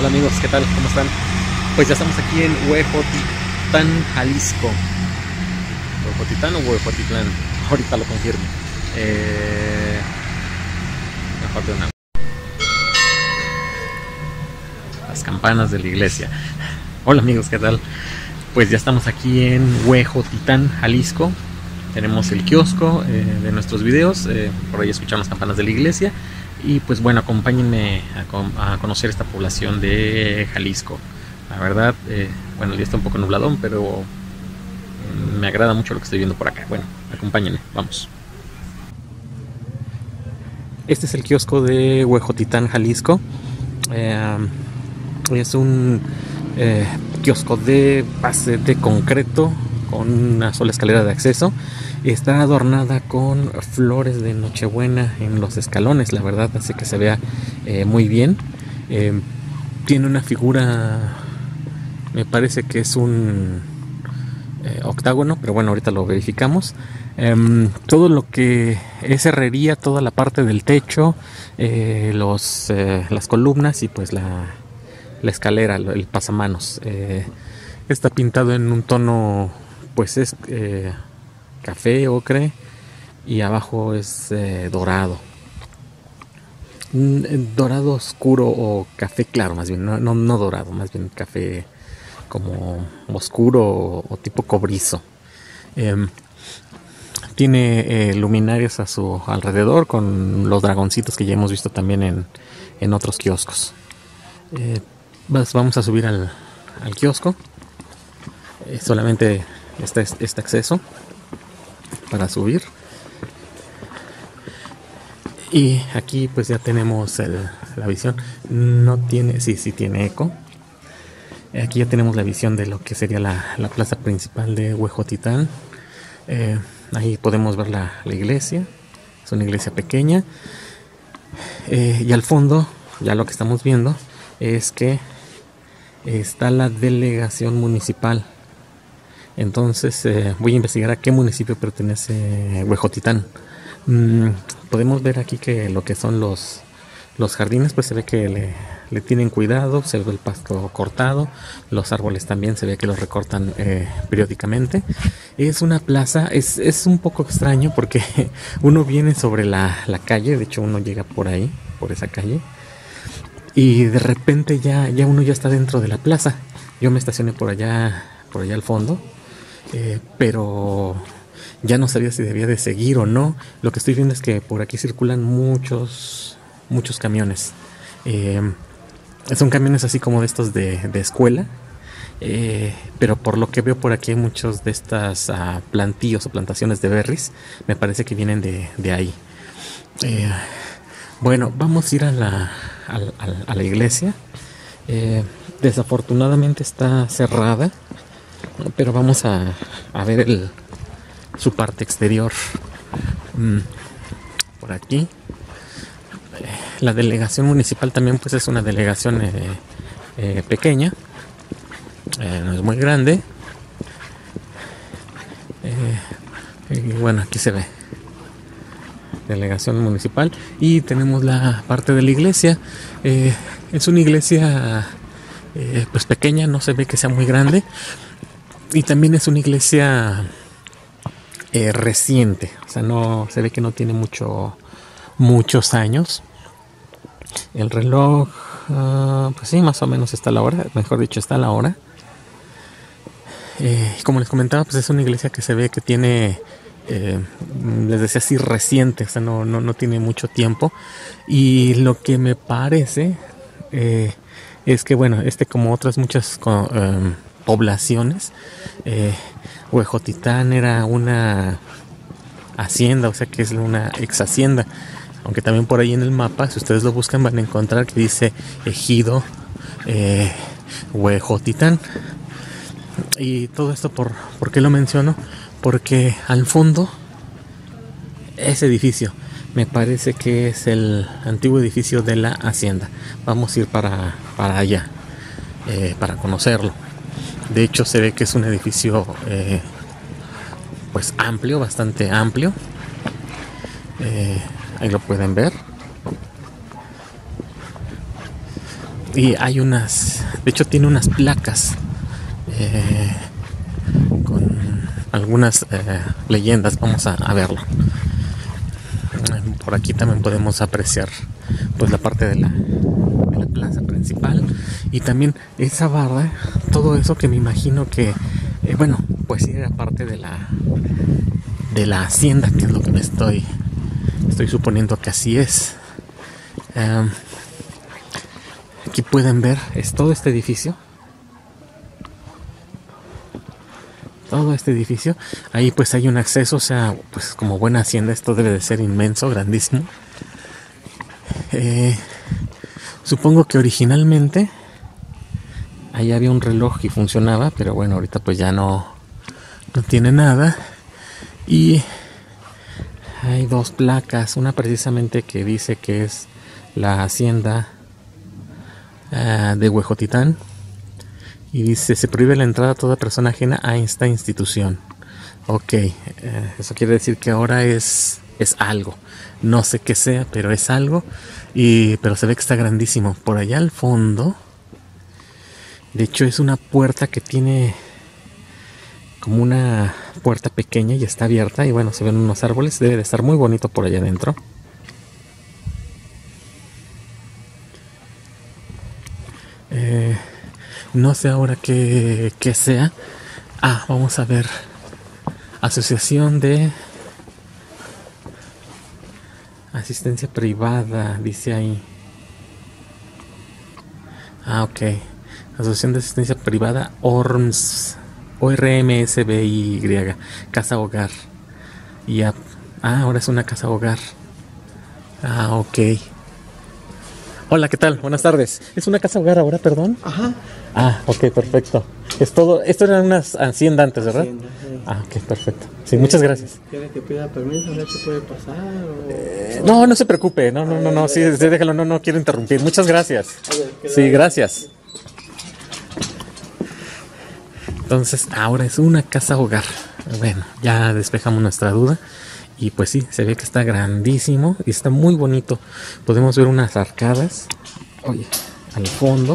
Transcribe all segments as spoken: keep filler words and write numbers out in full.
Hola amigos, ¿qué tal? ¿Cómo están? Pues ya estamos aquí en Huejotitán, Jalisco. ¿Huejotitán o Huejotitlán? Ahorita lo confirmo. Eh... Mejor de una. Las campanas de la iglesia. Hola amigos, ¿qué tal? Pues ya estamos aquí en Huejotitán, Jalisco. Tenemos el kiosco eh, de nuestros videos. Eh, por ahí escuchamos las campanas de la iglesia. Y pues bueno, acompáñenme a, a conocer esta población de Jalisco. La verdad, eh, bueno, el día está un poco nubladón, pero me agrada mucho lo que estoy viendo por acá. Bueno, acompáñenme, vamos. Este es el kiosco de Huejotitán, Jalisco. Eh, es un eh, kiosco de base de concreto con una sola escalera de acceso. Está adornada con flores de Nochebuena en los escalones, la verdad hace que se vea eh, muy bien. Eh, tiene una figura, me parece que es un eh, octágono, pero bueno, ahorita lo verificamos. Eh, todo lo que es herrería, toda la parte del techo, eh, los, eh, las columnas y pues la, la escalera, el pasamanos. Eh, está pintado en un tono, pues es... Eh, café, ocre, y abajo es eh, dorado, dorado oscuro o café claro, más bien, no, no, no dorado, más bien café como oscuro o, o tipo cobrizo. Eh, tiene eh, luminarias a su alrededor con los dragoncitos que ya hemos visto también en, en otros kioscos. Eh, vamos a subir al, al kiosco. Eh, solamente está este acceso para subir, y aquí pues ya tenemos el, la visión. No tiene, sí, sí tiene eco. Aquí ya tenemos la visión de lo que sería la, la plaza principal de Huejotitán. Eh, ahí podemos ver la, la iglesia. Es una iglesia pequeña. Eh, y al fondo, ya lo que estamos viendo es que está la delegación municipal. Entonces eh, voy a investigar a qué municipio pertenece Huejotitán. Mm, podemos ver aquí que lo que son los, los jardines, pues se ve que le, le tienen cuidado, se ve el pasto cortado, los árboles también se ve que los recortan eh, periódicamente. Es una plaza, es, es un poco extraño porque uno viene sobre la, la calle, de hecho uno llega por ahí, por esa calle, y de repente ya, ya uno ya está dentro de la plaza. Yo me estacioné por allá, por allá al fondo. Eh, pero ya no sabía si debía de seguir o no. Lo que estoy viendo es que por aquí circulan muchos muchos camiones. Eh, son camiones así como de estos de, de escuela, eh, pero por lo que veo por aquí hay muchos de estas uh, plantíos o plantaciones de berries. Me parece que vienen de, de ahí. Eh, bueno, vamos a ir a la, a, a, a la iglesia. Eh, desafortunadamente está cerrada, pero vamos a, a ver el, su parte exterior. Mm, por aquí. Eh, la delegación municipal también pues es una delegación eh, eh, pequeña. Eh, no es muy grande. Eh, y bueno, aquí se ve. Delegación municipal. Y tenemos la parte de la iglesia. Eh, es una iglesia eh, pues pequeña, no se ve que sea muy grande. Y también es una iglesia eh, reciente, o sea, no se ve que no tiene mucho, muchos años. El reloj, uh, pues sí, más o menos está a la hora, mejor dicho, está a la hora. Eh, como les comentaba, pues es una iglesia que se ve que tiene, eh, les decía así, reciente, o sea, no, no, no tiene mucho tiempo. Y lo que me parece eh, es que, bueno, este como otras muchas... Um, poblaciones, eh, Huejotitán era una hacienda, o sea que es una ex hacienda, aunque también por ahí en el mapa, si ustedes lo buscan, van a encontrar que dice Ejido eh, Huejotitán. Y todo esto, por, ¿por qué lo menciono? Porque al fondo ese edificio me parece que es el antiguo edificio de la hacienda. Vamos a ir para, para allá eh, para conocerlo. De hecho se ve que es un edificio eh, pues amplio, bastante amplio. Eh, ahí lo pueden ver. y hay unas, de hecho tiene unas placas eh, con algunas eh, leyendas. Vamos a, a verlo. Por aquí también podemos apreciar pues la parte de la, de la plaza principal y también esa barra, todo eso que me imagino que eh, bueno, pues sí era parte de la de la hacienda, que es lo que me estoy estoy suponiendo que así es. Um, aquí pueden ver, es todo este edificio. Todo este edificio, ahí pues hay un acceso, o sea, pues como buena hacienda esto debe de ser inmenso, grandísimo. Eh, supongo que originalmente ahí había un reloj y funcionaba, pero bueno, ahorita pues ya no, no tiene nada. Y hay dos placas, una precisamente que dice que es la hacienda uh, de Huejotitán. Y dice, se prohíbe la entrada a toda persona ajena a esta institución. Ok, eh, eso quiere decir que ahora es, es algo. No sé qué sea, pero es algo. Y, pero se ve que está grandísimo. Por allá al fondo, de hecho es una puerta que tiene como una puerta pequeña y está abierta. Y bueno, se ven unos árboles. Debe de estar muy bonito por allá adentro. Eh... No sé ahora qué, qué sea. Ah, vamos a ver. Asociación de asistencia privada, dice ahí. Ah, ok. Asociación de asistencia privada O R M S. O R M S B Y. Casa hogar. Y ya. Ah, ahora es una casa hogar. Ah, ok. Hola, ¿qué tal? Buenas tardes. ¿Es una casa hogar ahora, perdón? Ajá. Ah, ok, perfecto. Es todo. Esto era una hacienda antes, ¿verdad? Hacienda, sí. Ah, ok, perfecto. Sí, muchas gracias. ¿Quiere que pida permiso? ¿No se puede pasar? O... Eh, no, no se preocupe. No, no, no, no. Sí, sí, déjalo. No, no quiero interrumpir. Muchas gracias. Sí, gracias. Entonces, ahora es una casa hogar. Bueno, ya despejamos nuestra duda. Y pues sí, se ve que está grandísimo y está muy bonito. Podemos ver unas arcadas. Oye, al fondo.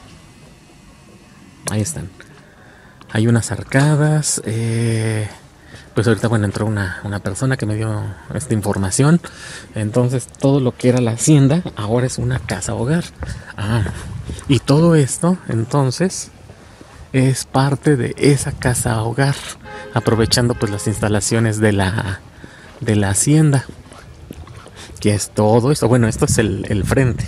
Ahí están. Hay unas arcadas. Eh, pues ahorita, bueno, entró una, una persona que me dio esta información. Entonces, todo lo que era la hacienda ahora es una casa hogar. Ah, y todo esto, entonces, es parte de esa casa hogar. Aprovechando pues las instalaciones de la... de la hacienda, que es todo esto. Bueno, esto es el, el frente,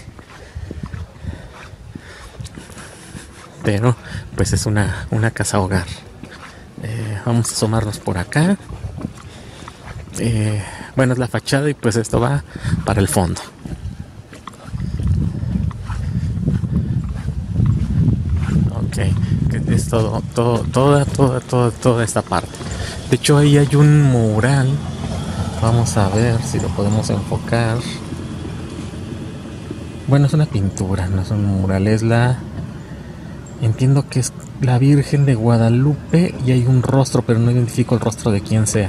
pero pues es una, una casa hogar. Eh, vamos a asomarnos por acá. Eh, bueno, es la fachada y pues esto va para el fondo. Ok, es todo, todo, toda, toda, toda, toda esta parte. De hecho, ahí hay un mural. Vamos a ver si lo podemos enfocar. Bueno, es una pintura, no es un mural. Es la... Entiendo que es la Virgen de Guadalupe y hay un rostro, pero no identifico el rostro de quién sea.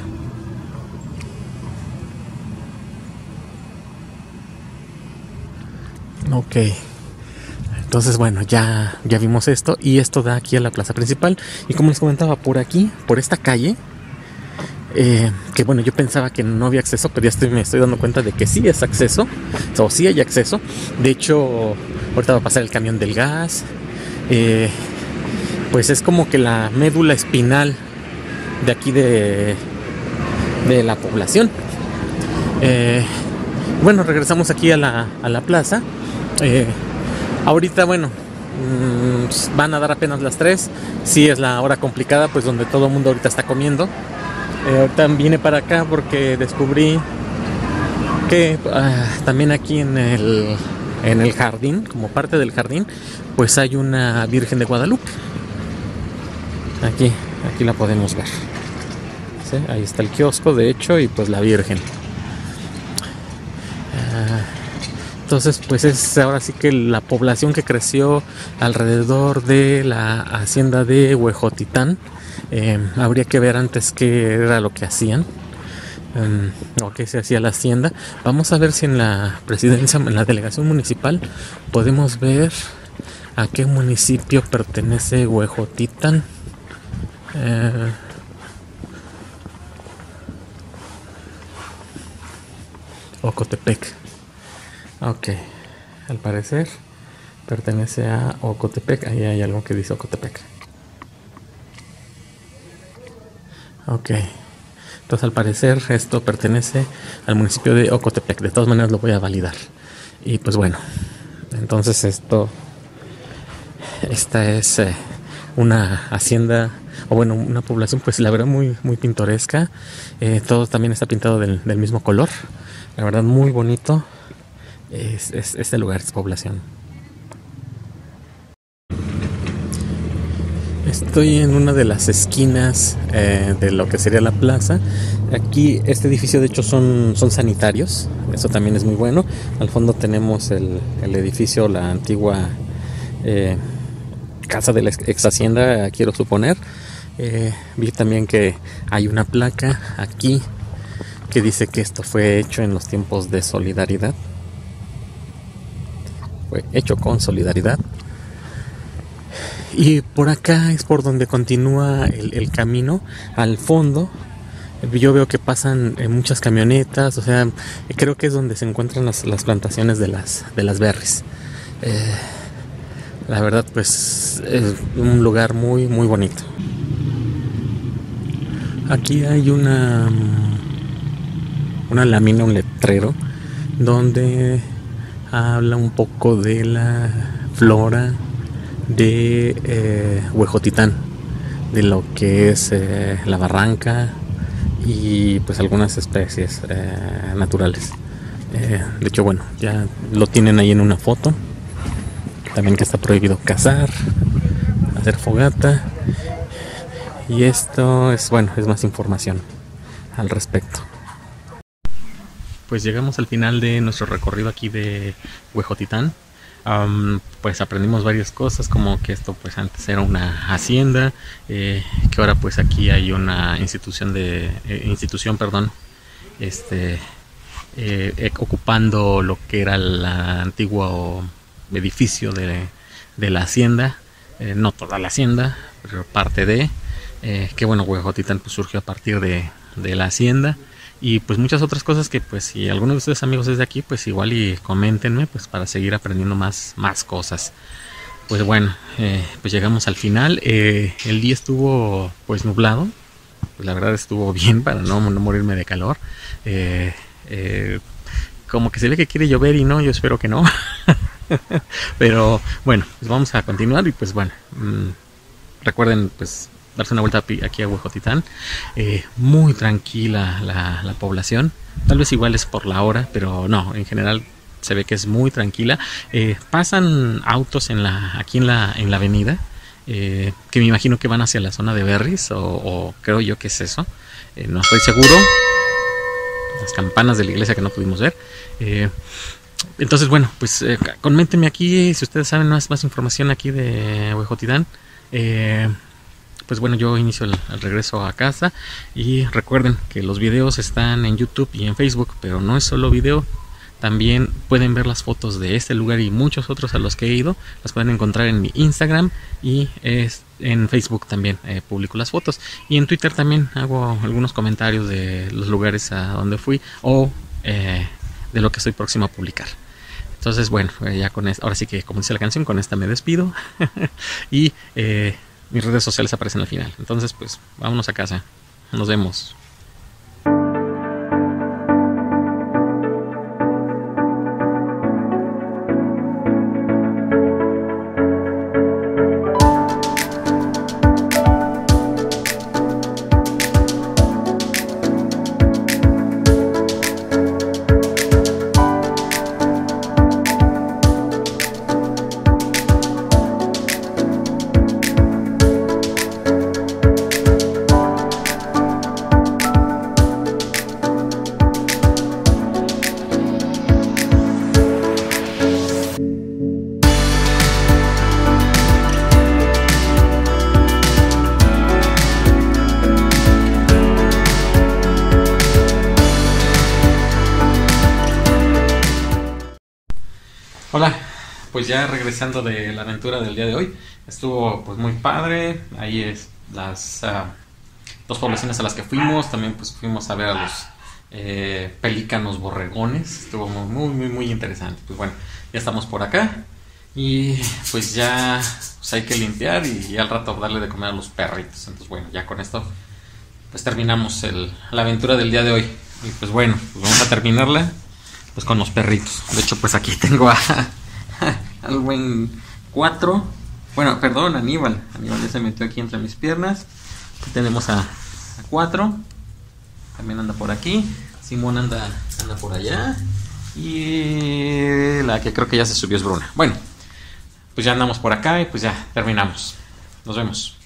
Ok. Entonces, bueno, ya, ya vimos esto. Y esto da aquí a la plaza principal. Y como les comentaba, por aquí, por esta calle... Eh, que bueno, yo pensaba que no había acceso, pero ya estoy, me estoy dando cuenta de que sí es acceso, o sí hay acceso. De hecho, ahorita va a pasar el camión del gas. Eh, pues es como que la médula espinal de aquí de, de la población. Eh, bueno, regresamos aquí a la, a la plaza. Eh, ahorita, bueno, mmm, van a dar apenas las tres. Sí es la hora complicada, pues donde todo el mundo ahorita está comiendo. Eh, ahorita vine para acá porque descubrí que uh, también aquí en el, en el jardín, como parte del jardín, pues hay una Virgen de Guadalupe. Aquí, aquí la podemos ver. ¿Sí? Ahí está el kiosco, de hecho, y pues la Virgen. Uh, entonces, pues es ahora sí que la población que creció alrededor de la hacienda de Huejotitán. Eh, habría que ver antes qué era lo que hacían, um, o qué se hacía la hacienda. Vamos a ver si en la presidencia, en la delegación municipal, podemos ver ¿A qué municipio pertenece Huejotitán? Eh, Ocotepec. Ok, al parecer pertenece a Ocotepec. Ahí hay algo que dice Ocotepec. Ok, entonces al parecer esto pertenece al municipio de Ocotepec. De todas maneras lo voy a validar. Y pues bueno, entonces esto, esta es eh, una hacienda, o bueno, una población pues la verdad muy, muy pintoresca. Eh, todo también está pintado del, del mismo color. La verdad muy bonito es, es este lugar, esta población. Estoy en una de las esquinas eh, de lo que sería la plaza. Aquí este edificio de hecho son, son sanitarios, eso también es muy bueno. Al fondo tenemos el, el edificio, la antigua eh, casa de la ex hacienda, quiero suponer. Eh, vi también que hay una placa aquí que dice que esto fue hecho en los tiempos de solidaridad. Fue hecho con solidaridad. Y por acá es por donde continúa el, el camino al fondo. Yo veo que pasan eh, muchas camionetas, o sea, creo que es donde se encuentran las, las plantaciones de las, de las berries. Eh, la verdad, pues es un lugar muy, muy bonito. Aquí hay una, una lámina, un letrero, donde habla un poco de la flora de eh, Huejotitán, de lo que es eh, la barranca y pues algunas especies eh, naturales. Eh, de hecho, bueno, ya lo tienen ahí en una foto. También que está prohibido cazar, hacer fogata. Y esto es, bueno, es más información al respecto. Pues llegamos al final de nuestro recorrido aquí de Huejotitán. Um, pues aprendimos varias cosas, como que esto pues antes era una hacienda, eh, que ahora pues aquí hay una institución de eh, institución perdón este eh, ocupando lo que era el antiguo edificio de, de la hacienda, eh, no toda la hacienda, pero parte de eh, que bueno, Huejotitán pues surgió a partir de, de la hacienda. Y pues muchas otras cosas que pues si alguno de ustedes amigos es de aquí, pues igual y coméntenme pues para seguir aprendiendo más, más cosas. Pues bueno, eh, pues llegamos al final. Eh, el día estuvo pues nublado. Pues la verdad estuvo bien para no, no morirme de calor. Eh, eh, como que se ve que quiere llover y no, yo espero que no. Pero bueno, pues vamos a continuar y pues bueno, mmm, recuerden pues darse una vuelta aquí a Huejotitán. Eh, muy tranquila la, la población. Tal vez igual es por la hora, pero no, en general se ve que es muy tranquila. Eh, pasan autos en la, aquí en la, en la avenida, eh, que me imagino que van hacia la zona de Berries, o, o creo yo que es eso. Eh, no estoy seguro. Las campanas de la iglesia que no pudimos ver. Eh, entonces, bueno, pues eh, coméntenme aquí si ustedes saben más, más información aquí de Huejotitán. Eh, Pues bueno, yo inicio el, el regreso a casa y recuerden que los videos están en YouTube y en Facebook, pero no es solo video, también pueden ver las fotos de este lugar y muchos otros a los que he ido, las pueden encontrar en mi Instagram y es, en Facebook también eh, publico las fotos y en Twitter también hago algunos comentarios de los lugares a donde fui o eh, de lo que estoy próximo a publicar. Entonces bueno, ya con esto, ahora sí que como dice la canción, con esta me despido y eh, mis redes sociales aparecen al final. Entonces, pues, vámonos a casa. Nos vemos. pues ya regresando de la aventura del día de hoy, estuvo pues muy padre. Ahí es las uh, dos poblaciones a las que fuimos. También pues fuimos a ver a los eh, pelícanos borregones. Estuvo muy muy muy interesante. Pues bueno, ya estamos por acá y pues ya pues hay que limpiar y, y al rato darle de comer a los perritos. Entonces bueno, ya con esto pues terminamos el, la aventura del día de hoy. Y pues bueno, pues vamos a terminarla pues con los perritos. De hecho pues aquí tengo a al buen cuatro. Bueno, perdón, Aníbal. Aníbal ya se metió aquí entre mis piernas. Aquí tenemos a, a cuatro. También anda por aquí. Simón anda, anda por allá. Y la que creo que ya se subió es Bruna. Bueno, pues ya andamos por acá y pues ya terminamos. Nos vemos.